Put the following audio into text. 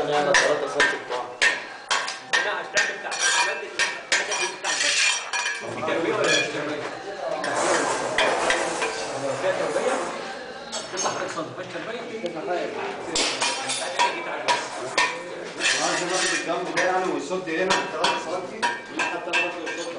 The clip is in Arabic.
مثلا يعني 3 سم بتوع لا هشتغل بتاع الحاجات دي بتاع في تربيه ولا مش تربيه؟ فيها تربيه؟ تطلع حضرتك سم مفيش تربيه؟ عايز ناخد الجنب ده يعني ويصد هنا 3 سم حتى ناخد الصوت